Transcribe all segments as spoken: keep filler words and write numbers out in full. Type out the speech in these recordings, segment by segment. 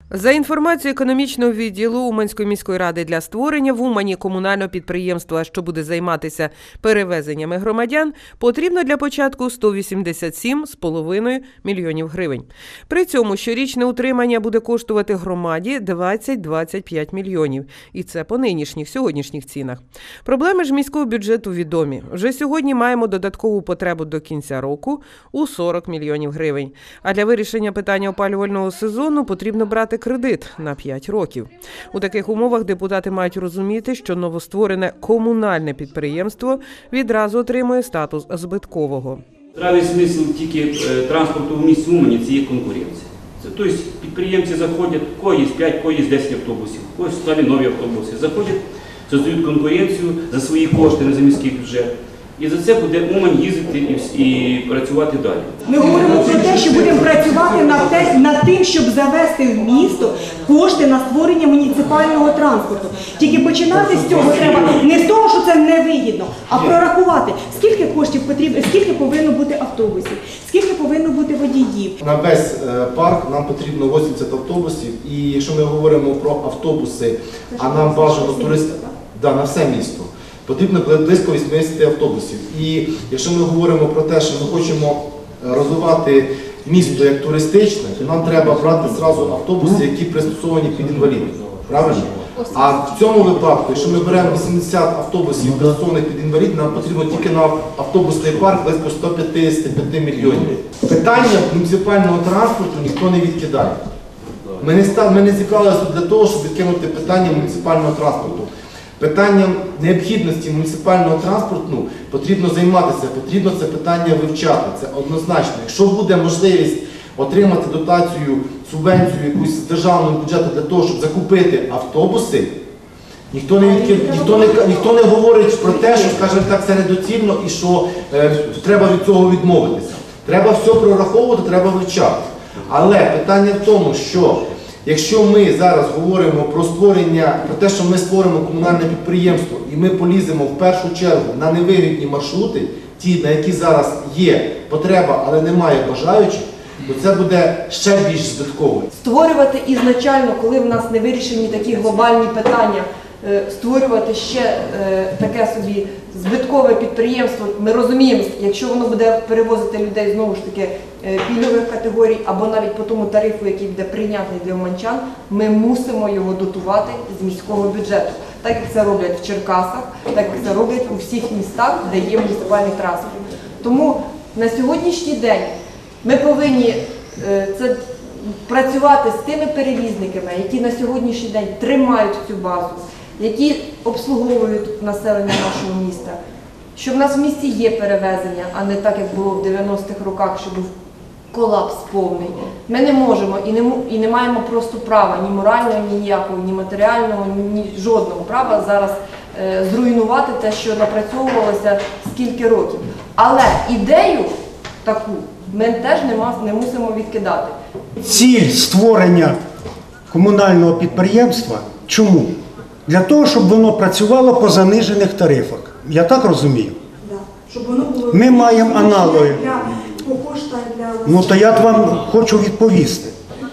За інформацією економічного відділу Уманської міської ради, для створення в Умані комунального підприємства, що буде займатися перевезеннями громадян, потрібно для початку сто вісімдесят сім з половиною мільйонів гривень. При цьому щорічне утримання буде коштувати громаді двадцять - двадцять п'ять мільйонів. І це по нинішніх, сьогоднішніх цінах. Проблеми ж міського бюджету відомі. Вже сьогодні маємо додаткову потребу до кінця року у сорок мільйонів гривень. А для вирішення питання опалювального сезону потрібно брати кредит на п'ять років. У таких умовах депутати мають розуміти, що новостворене комунальне підприємство відразу отримує статус збиткового. Здравий смисл тільки транспорту в місті Умані – це є конкуренція. Це, тобто підприємці заходять, когось п'ять, когось десять автобусів, когось стали нові автобуси. Заходять, создають конкуренцію за свої кошти на міський бюджет. І за це буде Умань їздити і, і працювати далі. Ми говоримо про те, що будемо працювати над, те, над тим, щоб завести в місто кошти на створення муніципального транспорту. Тільки починати з цього треба не з того, що це невигідно, а прорахувати, скільки коштів потрібно, скільки повинно бути автобусів, скільки повинно бути водіїв. На весь парк нам потрібно вісімдесят автобусів, і якщо ми говоримо про автобуси, а нам бажано туристів, да, на все місто. Потрібно близько вісімдесят автобусів. І якщо ми говоримо про те, що ми хочемо розвивати місто як туристичне, то нам треба брати одразу автобуси, які пристосовані під інвалідів. Правильно? А в цьому випадку, якщо ми беремо вісімдесят автобусів, пристосованих під інвалідів, нам потрібно тільки на автобусний парк близько ста п'ятдесяти п'яти мільйонів. Питання муніципального транспорту ніхто не відкидає. Ми не, став, ми не зібралися для того, щоб відкинути питання муніципального транспорту. Питанням необхідності муніципального транспорту ну, потрібно займатися, потрібно це питання вивчати, це однозначно. Якщо буде можливість отримати дотацію, субвенцію якусь з державного бюджету для того, щоб закупити автобуси, ніхто не, відкид... ніхто не, ніхто не говорить про те, що, скажімо так, це недоцільно і що е, треба від цього відмовитися. Треба все прораховувати, треба вивчати. Але питання в тому, що якщо ми зараз говоримо про створення, про те, що ми створимо комунальне підприємство і ми поліземо в першу чергу на невигідні маршрути, ті, на які зараз є потреба, але немає бажаючих, то це буде ще більш збитково. Створювати ізначально, коли в нас не вирішені такі глобальні питання, створювати ще таке собі збиткове підприємство, ми розуміємо, якщо воно буде перевозити людей знову ж таки пільгових категорій або навіть по тому тарифу, який буде прийнятний для уманчан, ми мусимо його дотувати з міського бюджету. Так як це роблять в Черкасах, так як це роблять у всіх містах, де є муніципальний транспорт. Тому на сьогоднішній день ми повинні це працювати з тими перевізниками, які на сьогоднішній день тримають цю базу, які обслуговують населення нашого міста, що в нас в місті є перевезення, а не так, як було в дев'яностих роках, що був колапс повний. Ми не можемо і не, і не маємо просто права, ні морального, ні ніякого, ні матеріального, ні жодного права зараз е, зруйнувати те, що напрацьовувалося скільки років. Але ідею таку ми теж не, не мусимо відкидати. Ціль створення комунального підприємства чому? Для того, щоб воно працювало по занижених тарифах. Я так розумію? Да. Щоб воно було ми маємо аналоги. Для, по коштах для... Ну, то я вам хочу відповісти.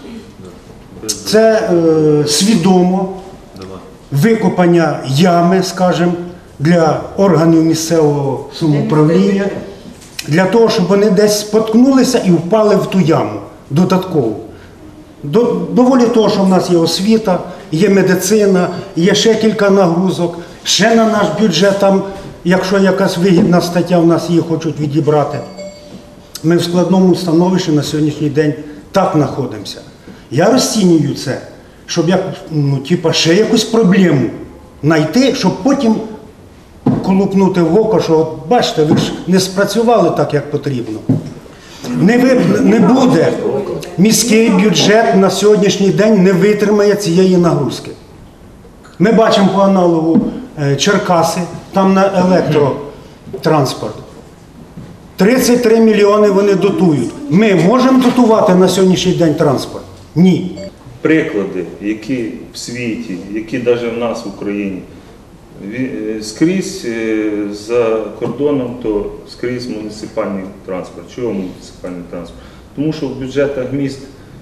Це е, свідомо викопання ями, скажімо, для органів місцевого самоуправління, для того, щоб вони десь споткнулися і впали в ту яму додатково. Доволі того, що в нас є освіта, є медицина, є ще кілька нагрузок, ще на наш бюджет, там, якщо якась вигідна стаття в нас її хочуть відібрати. Ми в складному становищі на сьогоднішній день так знаходимося. Я розцінюю це, щоб як, ну, типа, ще якусь проблему знайти, щоб потім колупнути в око, що от, бачите, ви ж не спрацювали так, як потрібно. Не, ви, не буде. Міський бюджет на сьогоднішній день не витримає цієї нагрузки. Ми бачимо по аналогу Черкаси, там на електротранспорт. тридцять три мільйони вони дотують. Ми можемо дотувати на сьогоднішній день транспорт? Ні. Приклади, які в світі, які навіть в нас в Україні, скрізь за кордоном, то скрізь муніципальний транспорт. Чого муніципальний транспорт? Тому що в бюджетах міст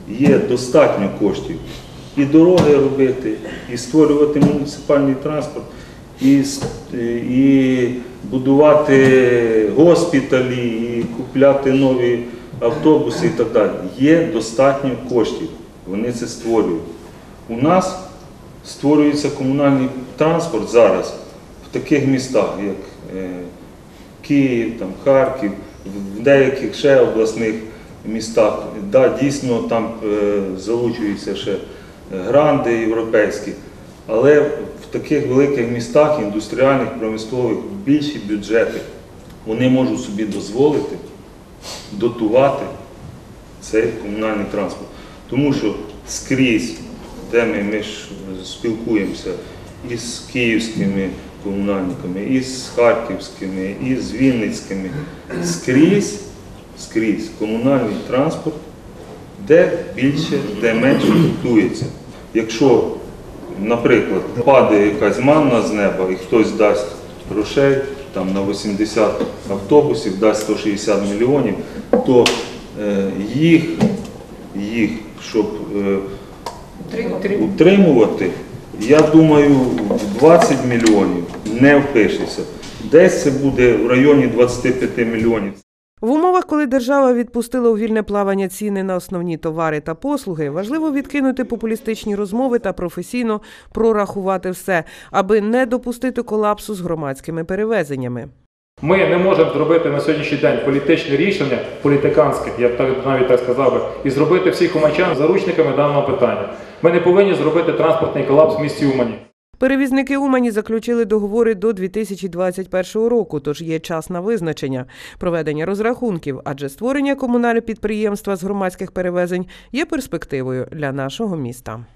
є достатньо коштів і дороги робити, і створювати муніципальний транспорт, і, с- і будувати госпіталі, і купляти нові автобуси і так далі. Є достатньо коштів, вони це створюють. У нас створюється комунальний транспорт зараз в таких містах, як е, Київ, там, Харків, в деяких ще обласних містах. Да, дійсно, там е, залучуються ще гранди європейські, але в таких великих містах, індустріальних, промислових, більші бюджети, вони можуть собі дозволити дотувати цей комунальний транспорт. Тому що скрізь, де ми, ми ж спілкуємося із київськими комунальниками, із харківськими, із вінницькими, скрізь, скрізь комунальний транспорт, де більше, де менше дотується. Якщо, наприклад, падає якась манна з неба і хтось дасть грошей там, на вісімдесят автобусів, дасть сто шістдесят мільйонів, то е, їх, їх, щоб е, утримувати, я думаю, в двадцять мільйонів не впишеться. Десь це буде в районі двадцяти п'яти мільйонів. В умовах, коли держава відпустила у вільне плавання ціни на основні товари та послуги, важливо відкинути популістичні розмови та професійно прорахувати все, аби не допустити колапсу з громадськими перевезеннями. Ми не можемо зробити на сьогоднішній день політичне рішення, політиканське, я б так- навіть так сказав би, і зробити всіх уманчан заручниками даного питання. Ми не повинні зробити транспортний колапс в місті Умані. Перевізники Умані заключили договори до дві тисячі двадцять першого року, тож є час на визначення, проведення розрахунків, адже створення комунального підприємства з громадських перевезень є перспективою для нашого міста.